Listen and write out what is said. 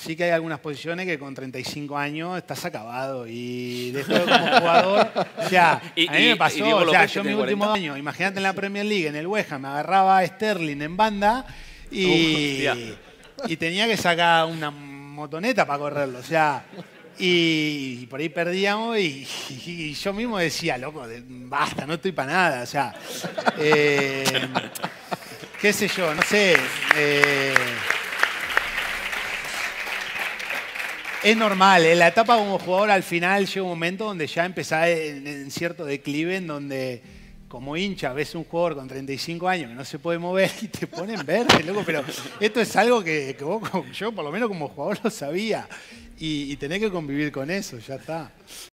sí que hay algunas posiciones que con 35 años estás acabado. Y después como jugador, o sea, a mí me pasó, o sea, yo mi último año, imagínate en la Premier League, en el West Ham, me agarraba a Sterling en banda y tenía que sacar una motoneta para correrlo, o sea, y por ahí perdíamos y yo mismo decía, loco, basta, no estoy para nada, o sea, qué sé yo, no sé. Es normal, en la etapa como jugador al final llega un momento donde ya empezás en cierto declive, en donde como hincha ves un jugador con 35 años que no se puede mover y te ponen verde, loco, pero esto es algo que vos, yo por lo menos como jugador lo sabía y tenés que convivir con eso, ya está.